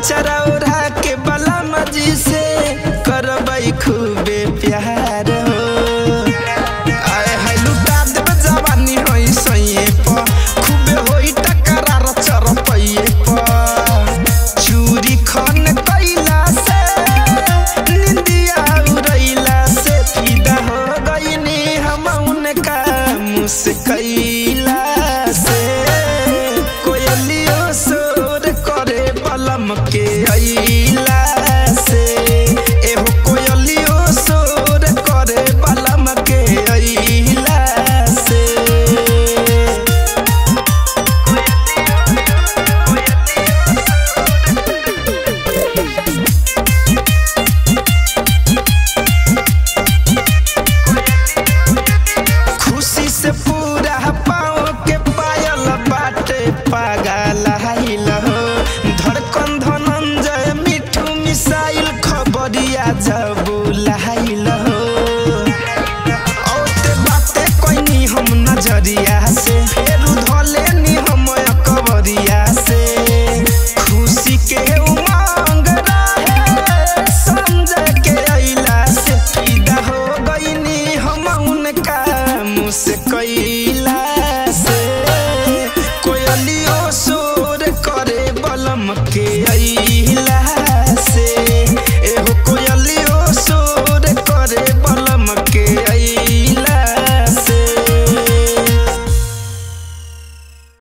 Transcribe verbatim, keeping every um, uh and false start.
अचरा ओढ़ा के बला मजी से करबई खूबे प्यार हो। आए है लुटा देब जवानी होई सइए प खूबे होई टकरार चरपइए प चूरी खन कइला से निंदिया उड़ैला से फिदा हो गइनी हम उनका मुस्कैला से कोयलियो सोर करे बलम के अइला से एहो कोयलियो सोर करे बलम के अइला से। खुशी से पूरा पाँव के पायल बाटे पागल हाइल हो। धड़कन धनंजय मिठू मिसाइल खबरिया जब लहाइल हो। औते बाते कोइनी हम नजरिया से फेरू धलेनी हम अकबरिया से खुशी के उमंग रहे संजय के अइला से फिदा हो गइनी हम उनका मुस्कैला से कोयलियो सोर करे बलम के अइला से एहो कोयलियो सोर करे बलम के